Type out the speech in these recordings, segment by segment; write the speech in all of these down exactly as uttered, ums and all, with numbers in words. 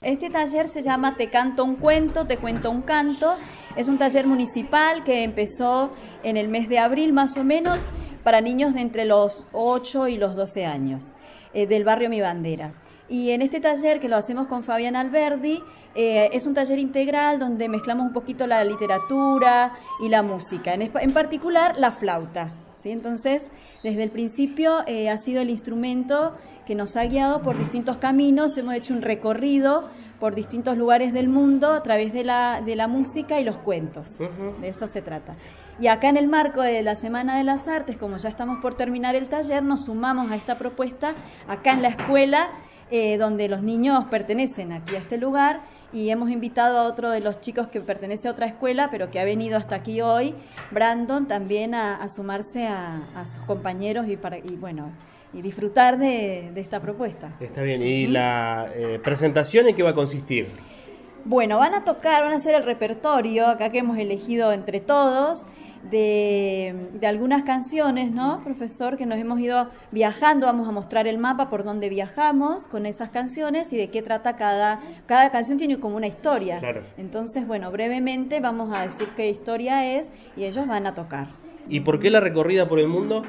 este taller se llama Te canto un cuento, te cuento un canto. Es un taller municipal que empezó en el mes de abril más o menos para niños de entre los ocho y los doce años, eh, del barrio Mi Bandera. Y en este taller, que lo hacemos con Fabián Alberdi, eh, es un taller integral donde mezclamos un poquito la literatura y la música, en, en particular la flauta, ¿sí? Entonces, desde el principio eh, ha sido el instrumento que nos ha guiado por distintos caminos. Hemos hecho un recorrido por distintos lugares del mundo a través de la, de la música y los cuentos. Uh-huh. De eso se trata. Y acá en el marco de la Semana de las Artes, como ya estamos por terminar el taller, nos sumamos a esta propuesta acá en la escuela, eh, donde los niños pertenecen aquí a este lugar, y hemos invitado a otro de los chicos que pertenece a otra escuela, pero que ha venido hasta aquí hoy, Brandon, también a, a sumarse a, a sus compañeros y, para, y bueno... y disfrutar de, de esta propuesta. Está bien. ¿Y ¿Mm? la eh, presentación en qué va a consistir? Bueno, van a tocar, van a hacer el repertorio, acá que hemos elegido entre todos, de, de algunas canciones, ¿no, profesor? Que nos hemos ido viajando, vamos a mostrar el mapa por donde viajamos con esas canciones y de qué trata cada, cada canción tiene como una historia. Claro. Entonces, bueno, brevemente vamos a decir qué historia es y ellos van a tocar. ¿Y por qué la recorrida por el mundo?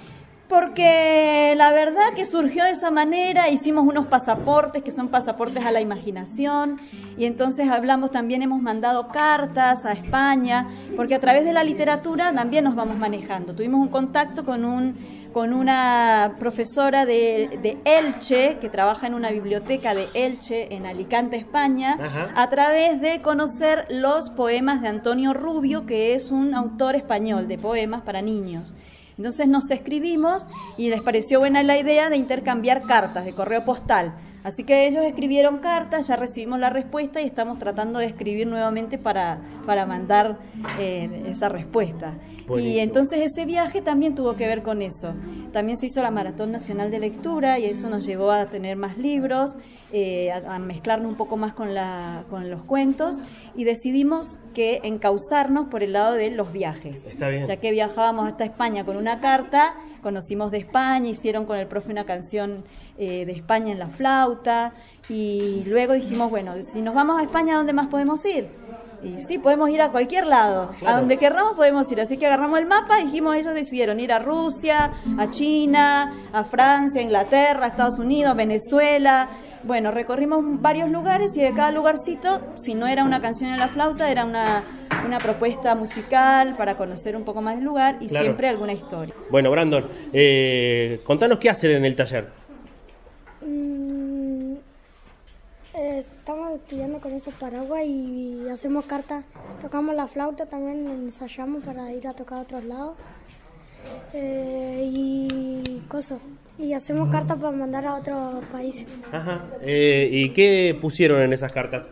Porque la verdad que surgió de esa manera, hicimos unos pasaportes que son pasaportes a la imaginación, y entonces hablamos, también hemos mandado cartas a España, porque a través de la literatura también nos vamos manejando. Tuvimos un contacto con, un, con una profesora de, de Elche, que trabaja en una biblioteca de Elche, en Alicante, España, Ajá. a través de conocer los poemas de Antonio Rubio, que es un autor español de poemas para niños. Entonces nos escribimos y les pareció buena la idea de intercambiar cartas de correo postal. Así que ellos escribieron cartas, ya recibimos la respuesta y estamos tratando de escribir nuevamente para, para mandar eh, esa respuesta. Buenísimo. Y entonces ese viaje también tuvo que ver con eso. También se hizo la Maratón Nacional de Lectura y eso nos llevó a tener más libros, eh, a, a mezclarnos un poco más con, la, con los cuentos, y decidimos que encauzarnos por el lado de los viajes. Está bien. Ya que viajábamos hasta España con una carta, conocimos de España, hicieron con el profe una canción eh, de España en la flauta, y luego dijimos, bueno, si nos vamos a España, ¿a dónde más podemos ir? Y sí, podemos ir a cualquier lado, claro. A donde querramos podemos ir, así que agarramos el mapa y dijimos, ellos decidieron ir a Rusia, a China, a Francia, a Inglaterra, a Estados Unidos, Venezuela. Bueno, recorrimos varios lugares y de cada lugarcito, si no era una canción en la flauta, era una, una propuesta musical para conocer un poco más del lugar y claro. siempre alguna historia. Bueno, Brandon, eh, contanos qué hacen en el taller. Mm, eh, estamos estudiando con esos paraguas y, y hacemos cartas, tocamos la flauta, también ensayamos para ir a tocar a otros lados eh, y cosas. Y hacemos cartas para mandar a otros países. Ajá. Eh, ¿Y qué pusieron en esas cartas?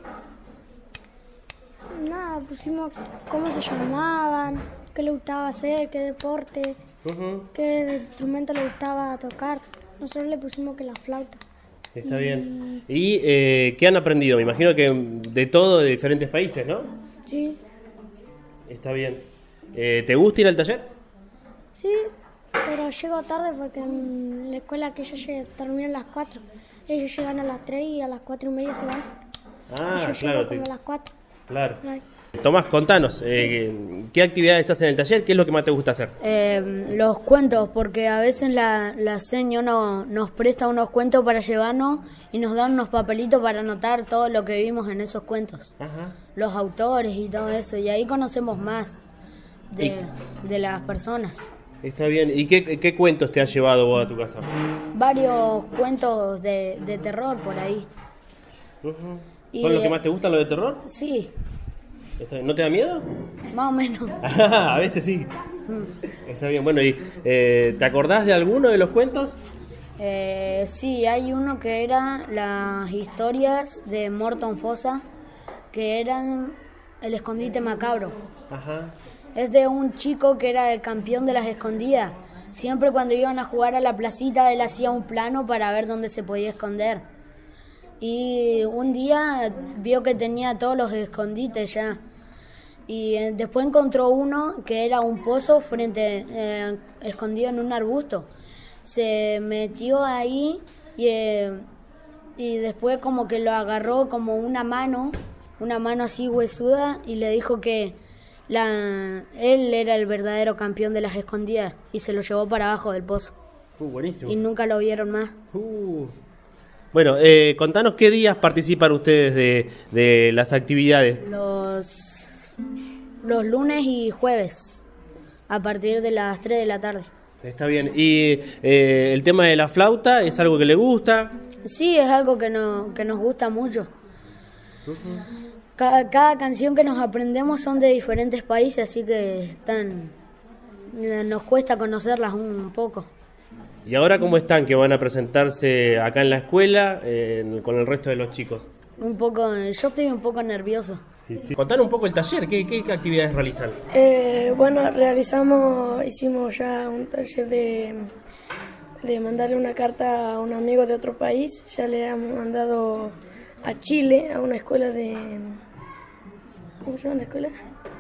Nada, pusimos cómo se llamaban, qué le gustaba hacer, qué deporte, uh-huh. qué instrumento le gustaba tocar. Nosotros le pusimos que la flauta. Está y... bien. ¿Y eh, qué han aprendido? Me imagino que de todo, de diferentes países, ¿no? Sí. Está bien. Eh, ¿Te gusta ir al taller? Sí. Pero llego tarde porque en la escuela que ellos termina a las cuatro. Ellos llegan a las tres y a las cuatro y media se van. Ah, yo claro. Llego como a las cuatro. Claro. Ay. Tomás, contanos, eh, ¿qué actividades haces en el taller? ¿Qué es lo que más te gusta hacer? Eh, los cuentos, porque a veces la, la seño no, nos presta unos cuentos para llevarnos y nos dan unos papelitos para anotar todo lo que vimos en esos cuentos. Ajá. Los autores y todo eso, y ahí conocemos más de, de las personas. Está bien. ¿Y qué, qué cuentos te has llevado vos a tu casa? Varios cuentos de, de terror por ahí. Uh-huh. ¿Son y, los que más te gustan, los de terror? Sí. ¿No te da miedo? Más o menos. A veces sí. Mm. Está bien. Bueno, ¿y eh, te acordás de alguno de los cuentos? Eh, sí, hay uno que era las historias de Morton Fossa, que eran el escondite macabro. Ajá. Es de un chico que era el campeón de las escondidas. Siempre cuando iban a jugar a la placita, él hacía un plano para ver dónde se podía esconder. Y un día vio que tenía todos los escondites ya. Y después encontró uno que era un pozo frente, eh, escondido en un arbusto. Se metió ahí y, eh, y después como que lo agarró como una mano, una mano así huesuda, y le dijo que la, él era el verdadero campeón de las escondidas, y se lo llevó para abajo del pozo. Uh, buenísimo. Y nunca lo vieron más. Uh. Bueno, eh, contanos qué días participan ustedes de, de las actividades. Los, los lunes y jueves, a partir de las tres de la tarde. Está bien. ¿Y eh, el tema de la flauta es algo que le gusta? Sí, es algo que, no, que nos gusta mucho. Uh-huh. Cada, cada canción que nos aprendemos son de diferentes países, así que están, nos cuesta conocerlas un poco. ¿Y ahora cómo están que van a presentarse acá en la escuela eh, con el resto de los chicos? Un poco, yo estoy un poco nervioso. Sí, sí. Contanos un poco el taller, ¿qué, qué actividades realizan? Eh, bueno, realizamos, hicimos ya un taller de, de mandarle una carta a un amigo de otro país. Ya le hemos mandado a Chile, a una escuela de... ¿Cómo se llama la escuela?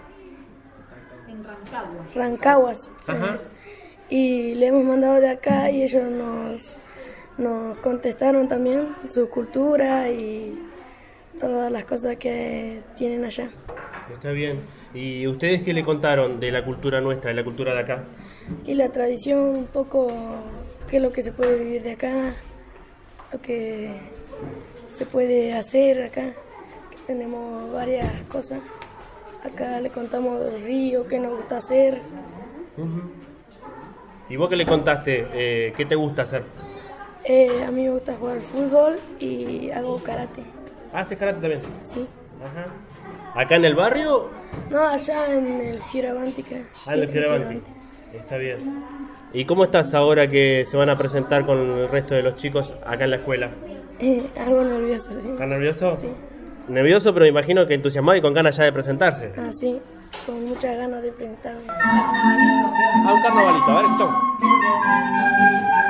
En Rancagua. Rancaguas. Ajá. Y le hemos mandado de acá y ellos nos, nos contestaron también su cultura y todas las cosas que tienen allá. Está bien. ¿Y ustedes qué le contaron de la cultura nuestra, de la cultura de acá? Y la tradición, un poco, qué es lo que se puede vivir de acá, lo que se puede hacer acá, que tenemos varias cosas. Acá le contamos del río, qué nos gusta hacer. Uh-huh. ¿Y vos qué le contaste? Eh, ¿Qué te gusta hacer? Eh, a mí me gusta jugar fútbol y hago karate. Ah, ¿haces karate también? Sí. Ajá. ¿Acá en el barrio? No, allá en el Fioravanti, creo. Ah, en el Fioravanti. Está bien. ¿Y cómo estás ahora que se van a presentar con el resto de los chicos acá en la escuela? Eh, algo nervioso, sí. ¿Estás nervioso? Sí. Nervioso, pero me imagino que entusiasmado y con ganas ya de presentarse. Ah, sí, con muchas ganas de presentarme. Ah, un carnavalito, a ver, chau.